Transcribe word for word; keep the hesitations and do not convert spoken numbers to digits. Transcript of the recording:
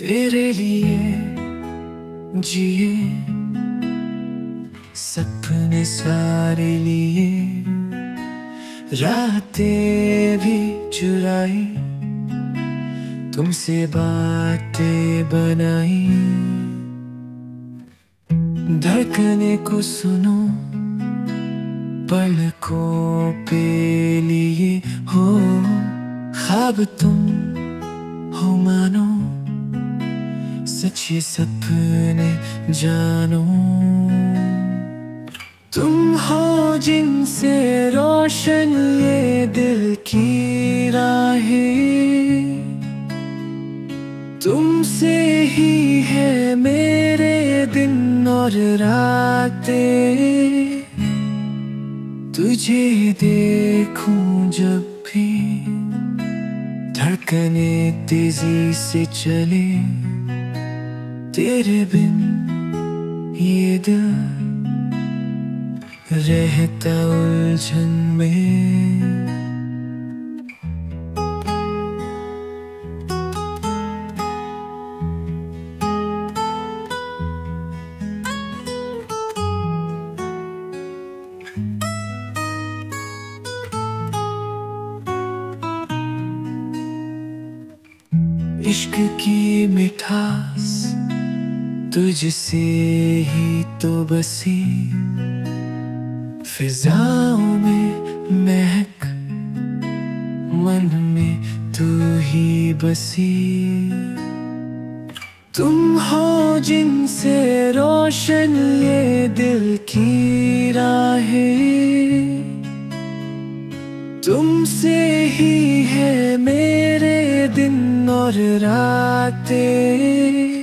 तेरे लिए जिए सपने सारे लिए, रातें भी चुराई, तुमसे बातें बनाई। धड़कने को सुनो पलकों पे लिए हो, ख्वाब तुम हो मानो, सच्चे सपने जानो। तुम हो जिनसे रोशन ये दिल की राहें, तुमसे ही है मेरे दिन और रातें। तुझे देखूं जब भी धड़कने तेजी से चले, तेरे बिन ये दिल रहता उलझन में। इश्क की मिठास तुझसे ही तो बसी, फिजाओं में महक मन में तू ही बसी। तुम हो जिनसे रोशन ये दिल की राहें, तुमसे ही है मेरे दिन और रातें।